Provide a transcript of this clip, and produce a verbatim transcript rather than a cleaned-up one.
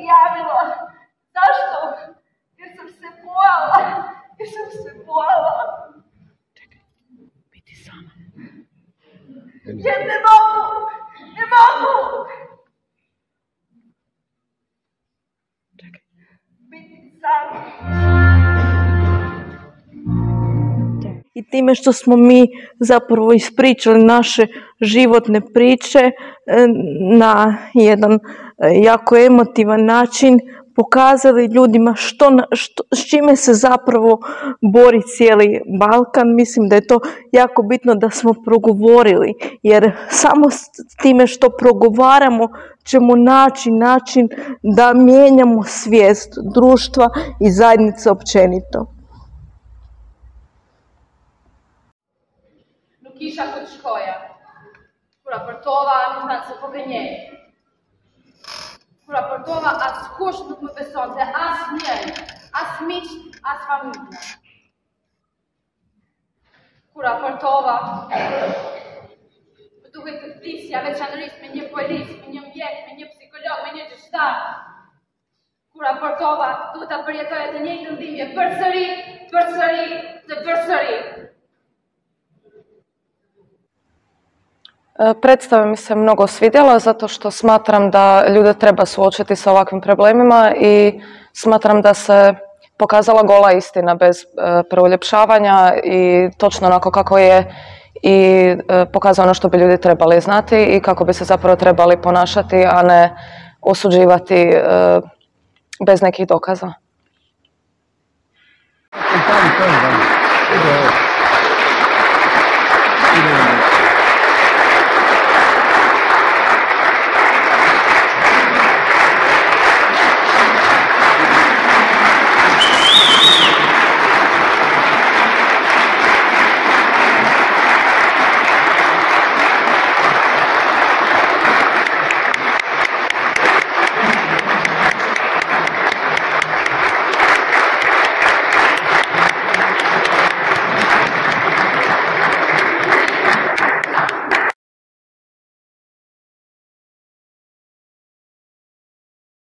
javila. Zašto? Jer sam se bojala. Jer sam se bojala. Čekaj, biti sama. Jer ne mogu. Ne mogu. Čekaj. Biti sama. I time što smo mi zapravo ispričali naše životne priče na jedan jako emotivan način, pokazali ljudima što, što, s čime se zapravo bori cijeli Balkan. Mislim da je to jako bitno da smo progovorili, jer samo s time što progovaramo ćemo naći način da mijenjamo svijest društva i zajednice općenito. Kisha kod shkoja, kura përtova nuk kanë se po gënjej. Kura përtova askush nuk më besonte, as njeri, as miq, as familja. Kura përtova, më duket të flisja veçanërisht me një polis, me një mjek, me një psikolog, me një gjyqtar. Kura përtova, duhet ta përjetoja të njëjtën dhimbje përsëri, përsëri dhe përsëri. Predstava mi se mnogo svidjela zato što smatram da ljude treba suočiti sa ovakvim problemima i smatram da se pokazala gola istina bez preuljepšavanja i točno onako kako je i pokazano ono što bi ljudi trebali znati i kako bi se zapravo trebali ponašati, a ne osuđivati bez nekih dokaza.